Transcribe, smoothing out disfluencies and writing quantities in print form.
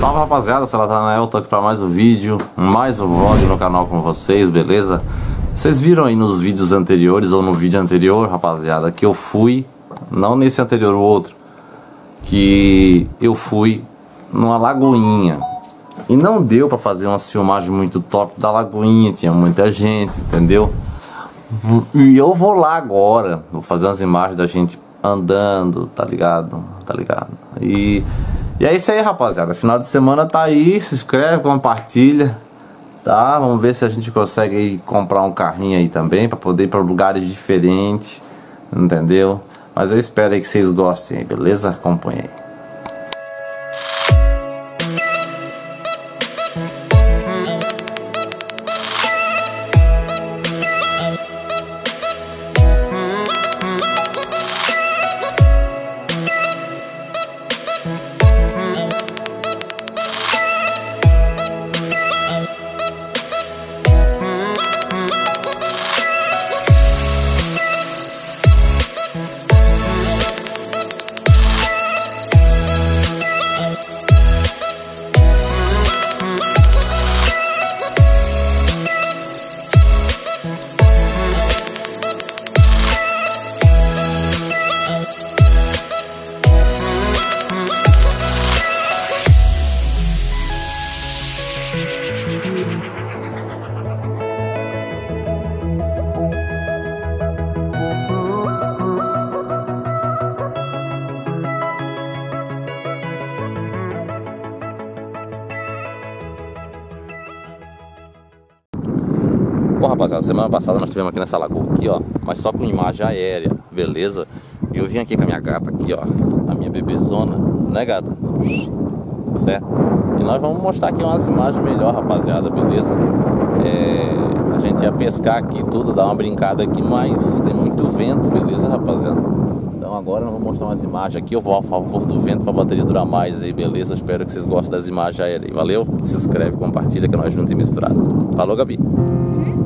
Salve rapaziada, sou o Natanael, tô aqui pra mais um vídeo, mais um vlog no canal com vocês, beleza? Vocês viram aí nos vídeos anteriores ou no vídeo anterior, rapaziada, que eu fui, não nesse anterior, o outro, que eu fui numa lagoinha e não deu pra fazer umas filmagens muito top da lagoinha, tinha muita gente, entendeu? E eu vou lá agora, vou fazer umas imagens da gente andando, tá ligado? Tá ligado? E é isso aí, rapaziada. Final de semana tá aí, se inscreve, compartilha, tá? Vamos ver se a gente consegue aí comprar um carrinho aí também, pra poder ir pra lugares diferentes, entendeu? Mas eu espero aí que vocês gostem aí, beleza? Acompanha aí. Bom, rapaziada, semana passada nós estivemos aqui nessa lagoa aqui, ó, mas só com imagem aérea, beleza? E eu vim aqui com a minha gata aqui, ó, a minha bebezona, né, gata? Certo? E nós vamos mostrar aqui umas imagens melhor, rapaziada, beleza? A gente ia pescar aqui tudo, dar uma brincada aqui, mas tem muito vento, beleza, rapaziada? Então agora nós vamos mostrar umas imagens aqui, eu vou a favor do vento pra bateria durar mais aí, beleza? Espero que vocês gostem das imagens aéreas aí, valeu? Se inscreve, compartilha que nós juntos e misturado. Falou, Gabi!